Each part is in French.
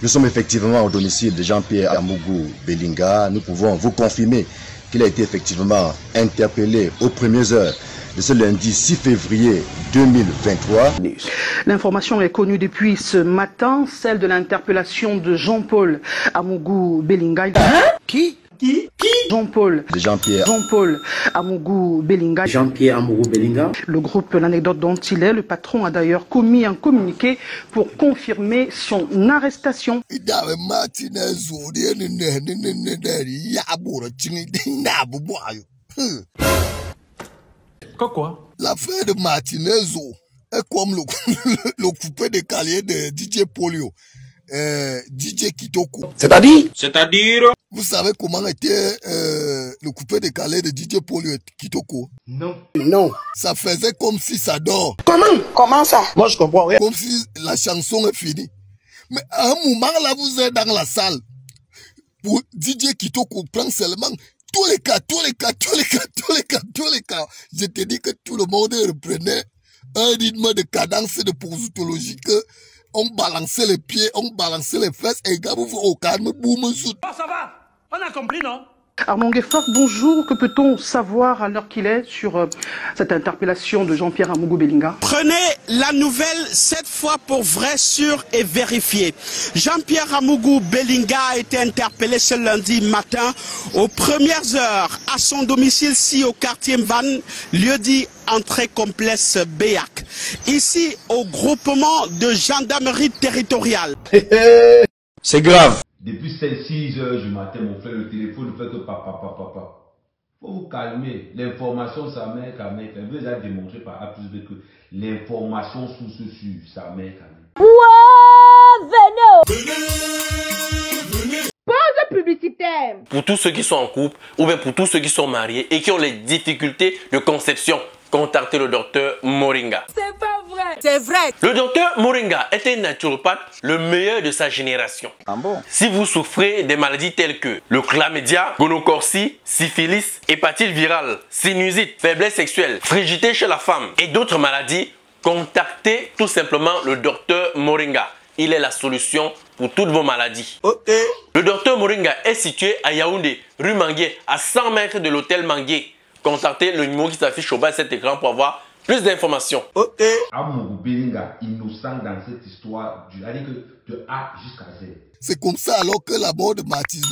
Nous sommes effectivement au domicile de Jean-Pierre Amougou Belinga. Nous pouvons vous confirmer qu'il a été effectivement interpellé aux premières heures de ce lundi 6 février 2023. L'information est connue depuis ce matin, celle de l'interpellation de Jean-Paul Amougou Belinga. Qui Jean-Paul Amougou Belinga. Jean-Pierre Amougou Belinga. Le groupe L'Anecdote dont il est, le patron a d'ailleurs commis un communiqué pour confirmer son arrestation. Quoi? L'affaire de Martinez est comme le coupé décalé de DJ Polio, DJ Kitoko. C'est-à-dire Vous savez comment était le coupé décalé de DJ Polio et Kitoko? Non. Ça faisait comme si ça dort. Comment ça? Moi, je comprends rien. Comme si la chanson est finie. Mais à un moment là, vous êtes dans la salle. Pour DJ Kitoko prend seulement tous les cas. Je te dis que tout le monde reprenait un rythme de cadence de poursuitologie que on balançait les pieds, on balançait les fesses et gars, vous au calme, boum, zout. Oh, ça va. On a compris, non? Armand Gueffard, bonjour. Que peut-on savoir à l'heure qu'il est sur cette interpellation de Jean-Pierre Amougou Belinga? Prenez la nouvelle cette fois pour vrai, sûr et vérifié. Jean-Pierre Amougou Belinga a été interpellé ce lundi matin aux premières heures à son domicile ici au quartier Mvan, lieu dit entrée complexe Béac. Ici au groupement de gendarmerie territoriale. C'est grave. Depuis 6 heures du matin, mon frère, le téléphone fait que papa. Faut vous calmer. L'information, sa mère, quand même. Elle vous a démontré par A plus B que l'information source sûre, sa mère, quand même. Venez. Pause publicitaire. Pour tous ceux qui sont en couple ou bien pour tous ceux qui sont mariés et qui ont les difficultés de conception, contactez le docteur Moringa. C'est pas vrai. C'est vrai. Le docteur Moringa est un naturopathe, le meilleur de sa génération. Ah bon? Si vous souffrez des maladies telles que le chlamydia, gonocorcie, syphilis, hépatite virale, sinusite, faiblesse sexuelle, frigidité chez la femme et d'autres maladies, contactez tout simplement le docteur Moringa. Il est la solution pour toutes vos maladies. Le docteur Moringa est situé à Yaoundé, rue Mangué, à 100 mètres de l'hôtel Mangué. Contactez le numéro qui s'affiche au bas de cet écran pour avoir plus d'informations. Amougou Belinga, innocent dans cette histoire, c'est-à-dire que de A jusqu'à Z. C'est comme ça alors que la mort de Martinez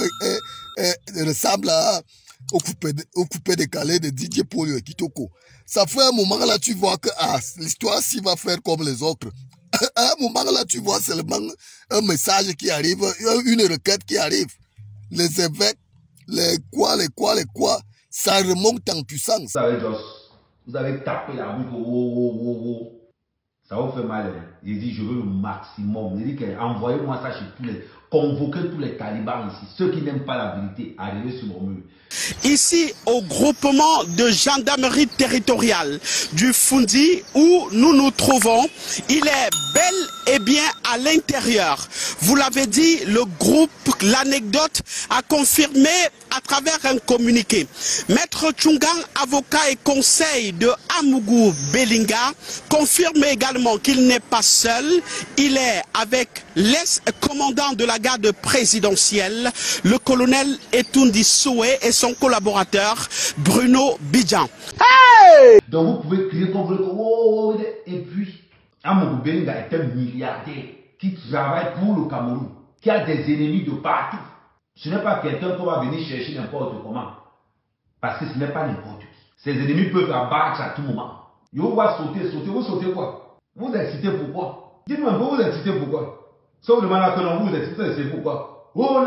ressemble au coupé décalé de DJ Polio et Kitoko. Ça fait un moment là, tu vois que l'histoire s'y va faire comme les autres. À un moment là, tu vois seulement un message qui arrive, une requête qui arrive. Les évêques, les quoi, ça remonte en puissance. Vous savez, Joss, vous avez tapé la boucle, ça vous fait mal. Il dit, je veux le maximum. Il dit, envoyez-moi ça chez tous les... Convoquez tous les talibans ici. Ceux qui n'aiment pas la vérité, arrivez sur mon mur. Ici au groupement de gendarmerie territoriale du Fundi où nous nous trouvons, il est bel et bien à l'intérieur. Vous l'avez dit, le groupe L'Anecdote a confirmé à travers un communiqué. Maître Tchungang, avocat et conseil de Amougou Belinga, confirme également qu'il n'est pas seul. Il est avec l'ex-commandant de la garde présidentielle, le colonel Etoundi Soué et son collaborateur Bruno Bidjan. Hey! Donc vous pouvez crier comme vous voulez. Et puis, Amougou Belinga est un milliardaire qui travaille pour le Cameroun, qui a des ennemis de partout. Ce n'est pas quelqu'un qui va venir chercher n'importe comment. Parce que ce n'est pas n'importe qui. Ses ennemis peuvent abattre à tout moment. Ils vont sauter. Vous sautez quoi? Vous excitez pourquoi? Dites-moi un peu, vous excitez pourquoi? Sauf le malade que non, vous excitez, c'est pourquoi? Oh,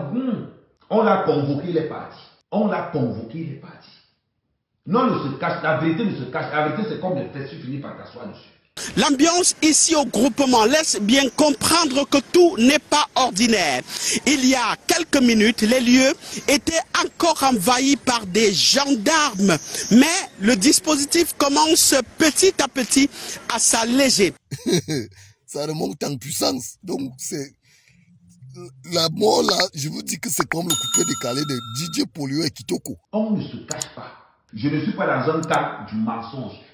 on a convoqué les partis. Non, ne se cache, la vérité ne se cache. La vérité, c'est comme les fesses, tu finis par t'asseoir dessus. L'ambiance ici au groupement laisse bien comprendre que tout n'est pas ordinaire. Il y a quelques minutes, les lieux étaient encore envahis par des gendarmes. Mais le dispositif commence petit à petit à s'alléger. Ça remonte en puissance. Donc, c'est... La mort là, je vous dis que c'est comme le coupé décalé de DJ Polio et Kitoko. On ne se cache pas. Je ne suis pas dans un cas du mensonge.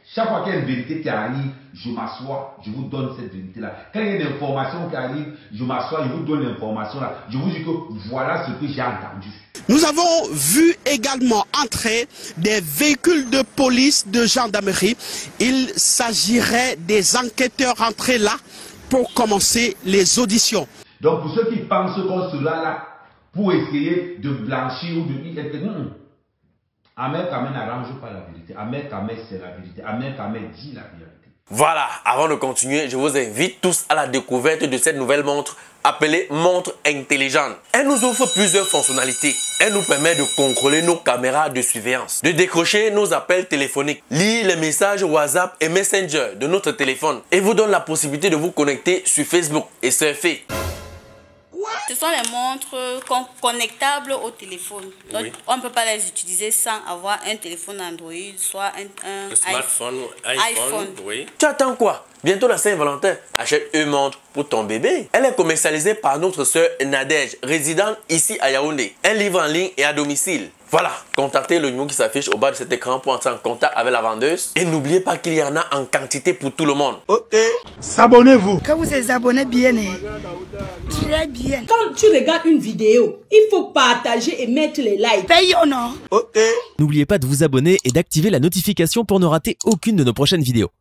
Chaque fois qu'il y a une vérité qui arrive, je m'assois, je vous donne cette vérité-là. Quand il y a une information qui arrive, je m'assois, je vous donne l'information-là. Je vous dis que voilà ce que j'ai entendu. Nous avons vu également entrer des véhicules de police, de gendarmerie. Il s'agirait des enquêteurs entrés là pour commencer les auditions. Donc pour ceux qui pensent qu'on sera là pour essayer de blanchir ou de dire Ahmed Kamé n'arrange pas la vérité. Ahmed Kamé, c'est la vérité. Ahmed Kamé dit la vérité. Voilà, avant de continuer, je vous invite tous à la découverte de cette nouvelle montre appelée montre intelligente. Elle nous offre plusieurs fonctionnalités. Elle nous permet de contrôler nos caméras de surveillance, de décrocher nos appels téléphoniques, lire les messages WhatsApp et Messenger de notre téléphone et vous donne la possibilité de vous connecter sur Facebook et surfer. Ce sont les montres connectables au téléphone. Donc, oui. On ne peut pas les utiliser sans avoir un téléphone Android, soit un smartphone, iPhone. Oui. Tu attends quoi? Bientôt la Saint-Valentin. Achète une montre pour ton bébé. Elle est commercialisée par notre sœur Nadège, résidente ici à Yaoundé. Elle livre en ligne et à domicile. Voilà, contactez le numéro qui s'affiche au bas de cet écran pour entrer en contact avec la vendeuse. Et n'oubliez pas qu'il y en a en quantité pour tout le monde. Ok. S'abonnez-vous. Quand vous êtes abonné bien, très bien. Quand tu regardes une vidéo, il faut partager et mettre les likes. Paye ou non? Ok. N'oubliez pas de vous abonner et d'activer la notification pour ne rater aucune de nos prochaines vidéos.